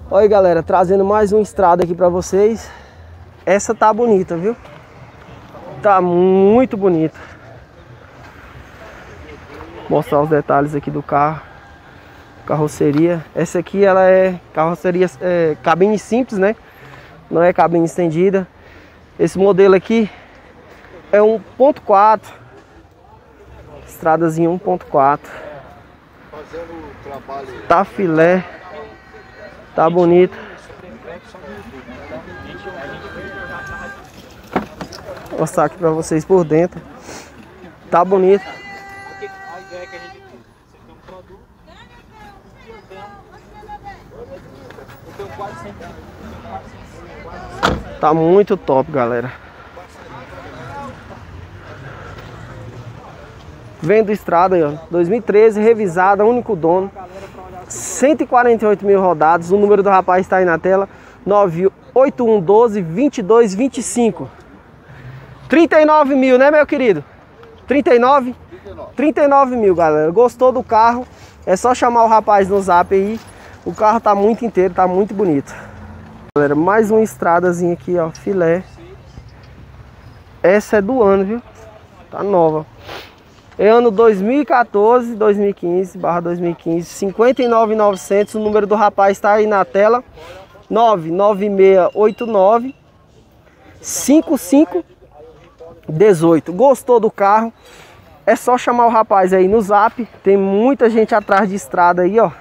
Olha aí, galera, trazendo mais uma estrada aqui pra vocês. Essa tá bonita, viu? Tá muito bonita. Mostrar os detalhes aqui do carro. Carroceria. Essa aqui ela é carroceria cabine simples, né? Não é cabine estendida. Esse modelo aqui é 1.4. Estradazinha 1.4. Tá filé. Tá bonito. Vou mostrar aqui pra vocês por dentro. Tá bonito. Tá muito top, galera. Vendo estrada aí, ó. 2013, revisada, único dono. 148 mil rodados. O número do rapaz está aí na tela. 98112-2225. 39 mil, né, meu querido? 39? 39 mil, galera. Gostou do carro? É só chamar o rapaz no zap aí. O carro tá muito inteiro, tá muito bonito. Galera, mais uma estradazinha aqui, ó, filé. Essa é do ano, viu? Tá nova. É ano 2014, 2015, barra 2015, 59.900. O número do rapaz tá aí na tela. 99689 5518. Gostou do carro? É só chamar o rapaz aí no zap. Tem muita gente atrás de estrada aí, ó.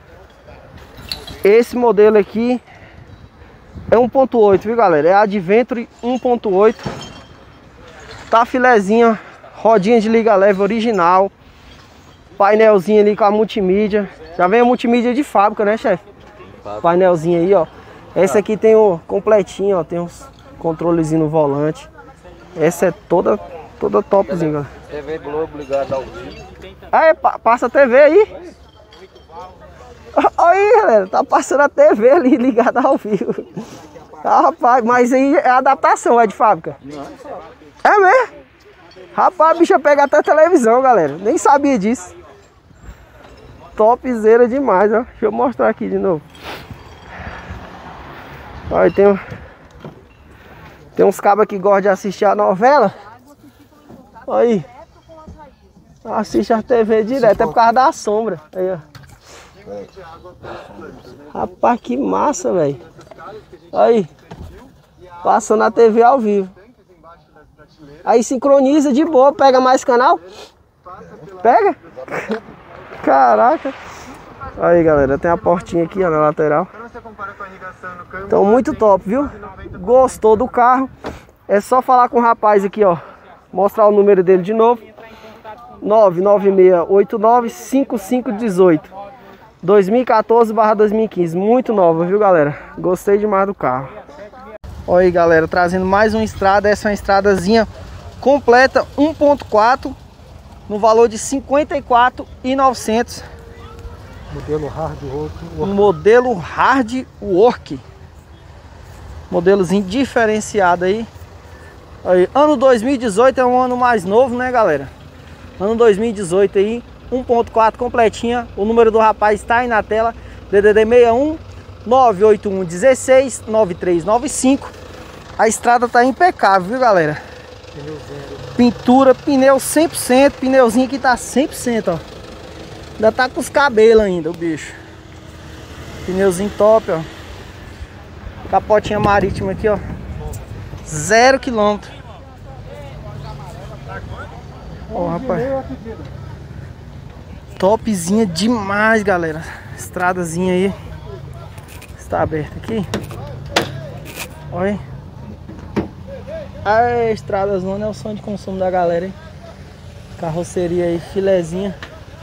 Esse modelo aqui é 1.8, viu, galera? É Adventure 1.8. Tá filezinha, rodinha de liga leve original. Painelzinho ali com a multimídia. Já vem a multimídia de fábrica, né, chefe? Painelzinho aí, ó. Essa aqui tem o completinho, ó. Tem uns controlezinho no volante. Essa é toda topzinha, galera. TV Globo ligada ao vivo. Ah, passa a TV aí. Olha aí, galera, tá passando a TV ali ligada ao vivo. Ah, rapaz, mas aí é adaptação, é de fábrica? Não. É mesmo? Rapaz, a bicha pega até televisão, galera. Nem sabia disso. Topzera demais, ó. Deixa eu mostrar aqui de novo. Olha, tem uns cabos que gostam de assistir a novela. Olha aí. Assiste a TV direto, é por causa da sombra. Aí, ó. Rapaz, que massa, velho. Aí, passando a TV ao vivo. Aí sincroniza de boa, pega mais canal. Pega? Caraca. Aí, galera, tem a portinha aqui, ó, na lateral. Então, muito top, viu? Gostou do carro? É só falar com o rapaz aqui, ó. Mostrar o número dele de novo. 99689-5518. 2014/2015, muito nova, viu, galera? Gostei demais do carro. Olha aí, galera, trazendo mais uma estrada. Essa é uma estradazinha completa 1.4 no valor de 54.900. Modelo Hard Work. Modelo Hard Work. Modelozinho diferenciado aí. Aí. Ano 2018 é um ano mais novo, né, galera? Ano 2018 aí. 1.4 completinha. O número do rapaz está aí na tela. DDD 61 981 16 9395. A estrada tá impecável, viu, galera? Pneu zero. Pintura, pneu 100%. Pneuzinho aqui tá 100%, ó. Ainda tá com os cabelos ainda, o bicho. Pneuzinho top, ó. Capotinha marítima aqui, ó. 0 km. Ó, rapaz. Topzinha demais, galera. Estradazinha aí. Está aberta aqui. Olha aí. A estrada zona é o som de consumo da galera, hein? Carroceria aí, filezinha.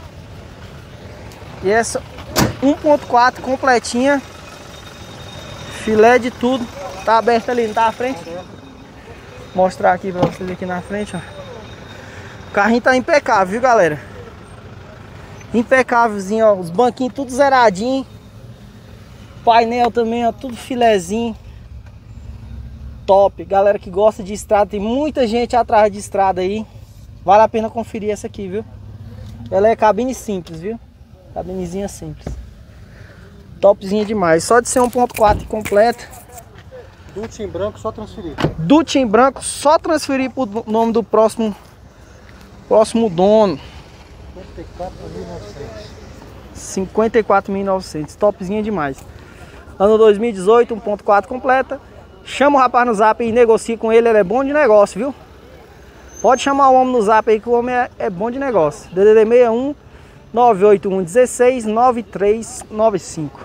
E essa 1.4 completinha. Filé de tudo. Tá aberta ali, não tá à frente? Vou mostrar aqui pra vocês aqui na frente, ó. O carrinho tá impecável, viu, galera? Impecávelzinho, ó. Os banquinhos tudo zeradinho. Painel também, ó. Tudo filezinho. Top. Galera que gosta de estrada. Tem muita gente atrás de estrada aí. Vale a pena conferir essa aqui, viu? Ela é cabine simples, viu? Cabinezinha simples. Topzinha demais. Só de ser 1.4 completa. Dutch em branco, só transferir. Dutch em branco, só transferir pro nome do próximo dono. 54.900. Topzinha demais. Ano 2018, 1.4 completa. Chama o rapaz no zap e negocia com ele. Ele é bom de negócio, viu? Pode chamar o homem no zap aí que o homem é bom de negócio. DDD 61 981 16 9395.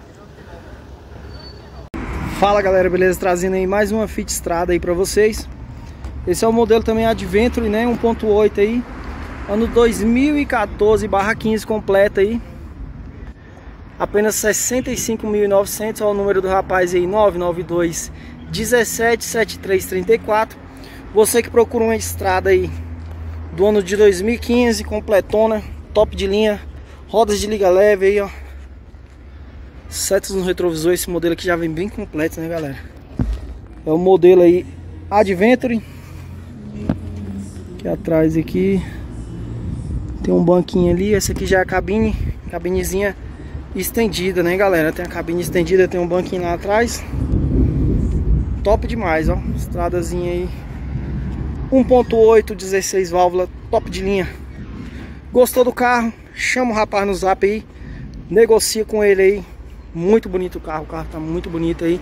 Fala galera, beleza? Trazendo aí mais uma Fit Strada aí pra vocês. Esse é o modelo também Adventure, né? 1.8 aí. Ano 2014/15 completa aí. Apenas 65.900. Olha o número do rapaz aí, 992 17 7334. Você que procura uma estrada aí do ano de 2015, completona, top de linha, rodas de liga leve aí, ó. Setas no retrovisor, esse modelo aqui já vem bem completo, né, galera? É o modelo aí Adventure. Aqui atrás aqui tem um banquinho ali, essa aqui já é a cabinezinha estendida, né, galera? Tem a cabine estendida, tem um banquinho lá atrás. Top demais, ó. Estradazinha aí 1.8, 16 válvulas, top de linha. Gostou do carro? Chama o rapaz no zap aí, negocia com ele aí. Muito bonito o carro tá muito bonito aí.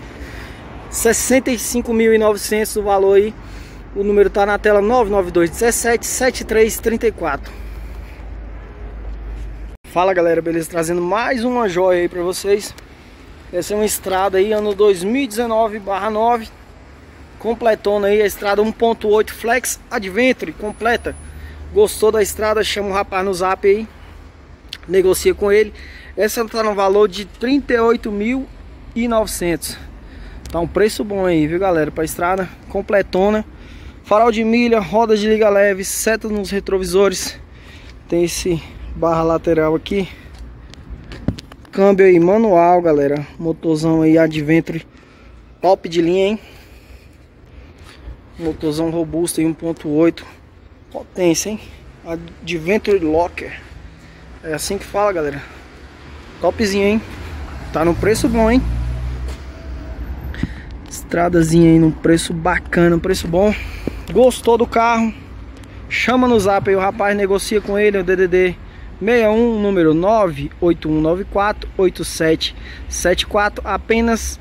65.900 o valor aí. O número tá na tela, 992 17 7334. Fala galera, beleza? Trazendo mais uma joia aí pra vocês. Essa é uma estrada aí, ano 2019/9. Completona aí, a estrada 1.8 Flex Adventure completa. Gostou da estrada? Chama o rapaz no zap aí, negocia com ele. Essa tá no valor de 38.900. Tá um preço bom aí, viu galera? Pra estrada completona. Farol de milha, rodas de liga leve, seta nos retrovisores. Tem esse barra lateral aqui. Câmbio aí manual, galera. Motorzão aí Adventure top de linha, hein? Motorzão robusto aí, 1.8. Potência, hein? Adventure Locker. É assim que fala, galera. Topzinho, hein? Tá no preço bom, hein? Estradazinha aí num preço bacana, um preço bom. Gostou do carro? Chama no zap aí, o rapaz negocia com ele. O DDD 61, número 981948774. Apenas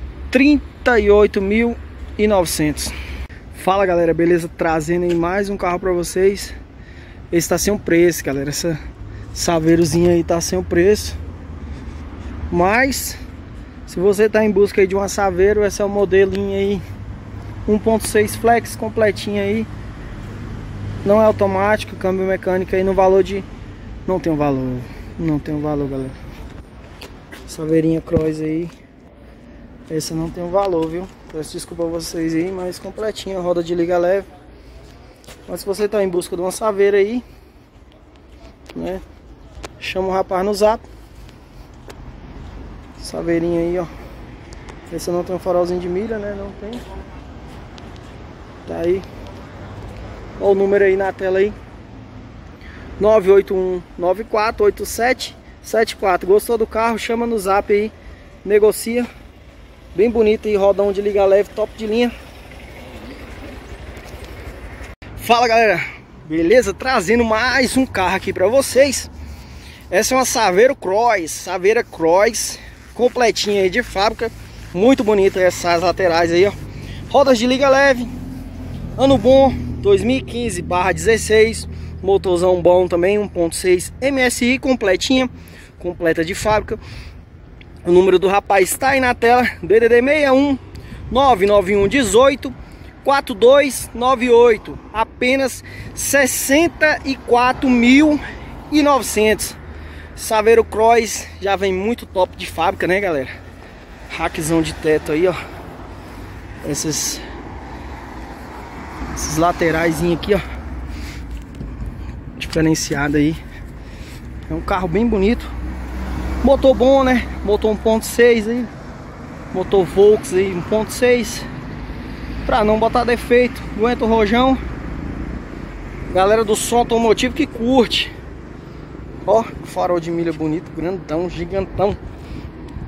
38.900. Fala galera, beleza? Trazendo aí mais um carro pra vocês. Esse tá sem o preço, galera. Essa saveirozinha aí tá sem o preço. Mas se você tá em busca aí de uma Saveiro, esse é o modelinho aí 1.6 Flex completinho aí. Não é automático, câmbio mecânico aí no valor de... Não tem um valor, galera. Saveirinha Cross aí. Essa não tem um valor, viu? Peço desculpa a vocês aí, mas completinha, roda de liga leve. Mas se você tá em busca de uma Saveiro aí, né? Chama o rapaz no zap. Saveirinha aí, ó. Essa não tem um farolzinho de milha, né? Não tem. Tá aí. Olha o número aí na tela aí. 981948774. Gostou do carro? Chama no zap aí. Negocia. Bem bonito aí, rodão de liga leve, top de linha. Fala galera, beleza? Trazendo mais um carro aqui pra vocês. Essa é uma Saveiro Cross, Saveira Cross, completinha aí de fábrica. Muito bonita essas laterais aí, ó. Rodas de liga leve. Ano bom, 2015/16. Motorzão bom também, 1.6 MSI, completinha, completa de fábrica. O número do rapaz está aí na tela, DDD 61 991 18 4298. Apenas 64.900. Saveiro Cross já vem muito top de fábrica, né, galera? Rackzão de teto aí, ó. Esses laterais aqui, ó, diferenciado aí. É um carro bem bonito. Motor bom, né? Motor 1.6 aí. Motor Volks aí, 1.6. Pra não botar defeito. Aguenta o rojão. Galera do som automotivo que curte. Ó, farol de milha bonito, grandão, gigantão.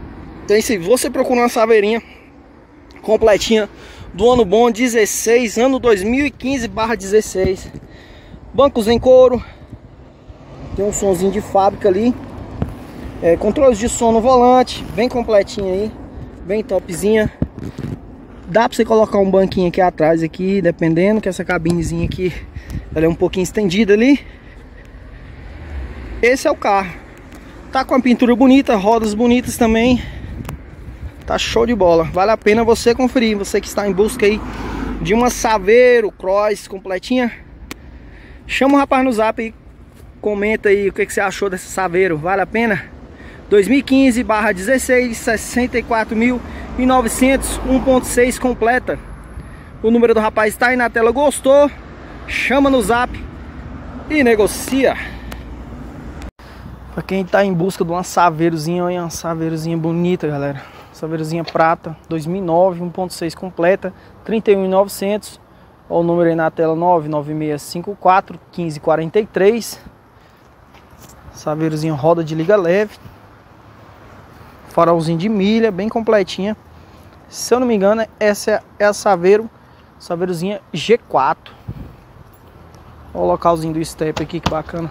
Então se você procura uma saveirinha completinha do ano bom 16, ano 2015/16. Bancos em couro. Tem um sonzinho de fábrica ali. Controles de som no volante, bem completinho aí, bem topzinha. Dá pra você colocar um banquinho aqui atrás aqui, dependendo, que essa cabinezinha aqui ela é um pouquinho estendida ali. Esse é o carro. Tá com a pintura bonita, rodas bonitas também. Tá show de bola. Vale a pena você conferir. Você que está em busca aí de uma Saveiro Cross completinha, chama o rapaz no zap aí. Comenta aí o que você achou dessa Saveiro. Vale a pena? 2015/16, 64.900, 1.6 completa. O número do rapaz está aí na tela. Gostou? Chama no zap e negocia. Pra quem tá em busca de uma Saveirozinha, olha, uma Saveirozinha bonita, galera. Saveirozinha prata, 2009, 1.6 completa, 31.900. Olha o número aí na tela, 99654 1543. Saveirozinha roda de liga leve. Farolzinho de milha, bem completinha. Se eu não me engano, essa é a Saveirozinha G4. Olha o localzinho do step aqui, que bacana.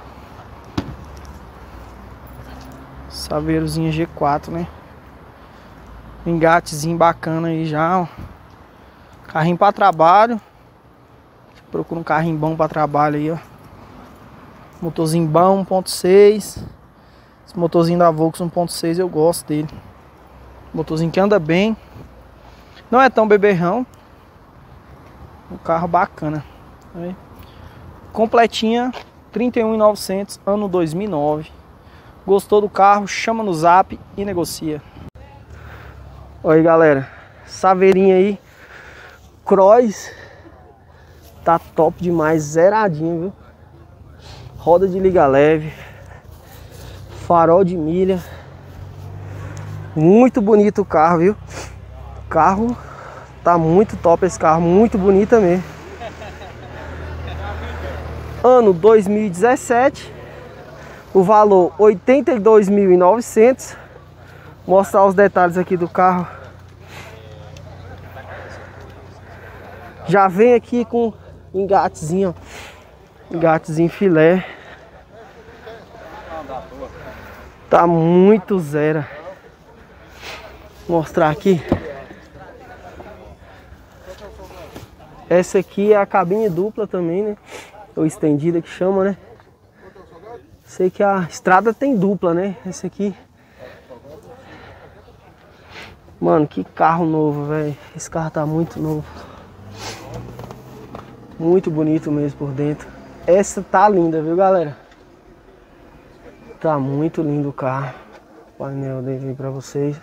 Saveirozinha G4, né? Engatezinho bacana aí já, ó. Carrinho para trabalho. Você procura um carrinho bom para trabalho aí, ó. Motorzinho bom, 1.6. Esse motorzinho da Volks 1.6 eu gosto dele. Motorzinho que anda bem. Não é tão beberrão. Um carro bacana. Aí. Completinha, 31.900, ano 2009. Gostou do carro? Chama no zap e negocia. Olha aí, galera. Saveirinha aí. Cross. Tá top demais. Zeradinho, viu? Roda de liga leve. Farol de milha. Muito bonito o carro, viu? O carro tá muito top, esse carro. Muito bonita mesmo. Ano 2017. O valor 82.900. Mostrar os detalhes aqui do carro. Já vem aqui com engatezinho, ó. Engatezinho filé. Tá muito zero. Vou mostrar aqui. Essa aqui é a cabine dupla também, né? Ou estendida que chama, né? Sei que a estrada tem dupla, né? Esse aqui. Mano, que carro novo, velho. Esse carro tá muito novo. Muito bonito mesmo por dentro. Essa tá linda, viu, galera? Tá muito lindo o carro. O painel dele aí pra vocês.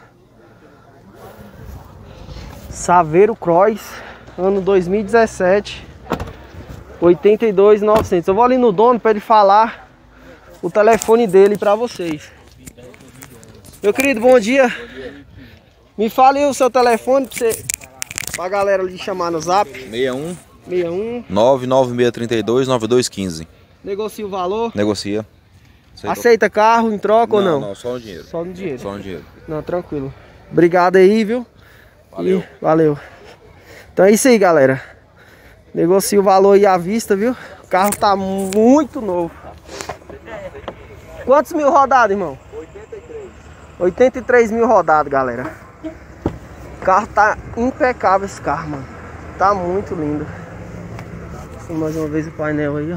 Saveiro Cross, ano 2017. 82.900. Eu vou ali no dono pra ele falar o telefone dele pra vocês. Meu querido, bom dia. Me fale o seu telefone pra galera ali chamar no zap. 61 99632 9215. Negocia o valor? Negocia. Aceita carro em troca ou não? Não, só no dinheiro. Só no dinheiro. Só no dinheiro. Não, tranquilo. Obrigado aí, viu? Valeu. Valeu. Então é isso aí, galera. Negocia o valor aí à vista, viu? O carro tá muito novo. Quantos mil rodados, irmão? 83 mil rodados, galera. O carro tá impecável, esse carro, mano. Tá muito lindo. Mais uma vez o painel aí, ó.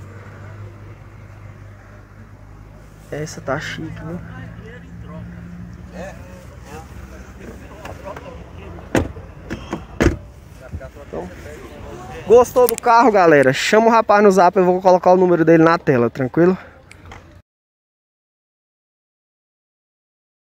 Essa tá chique, viu? Então, gostou do carro, galera? Chama o rapaz no zap, eu vou colocar o número dele na tela, tranquilo?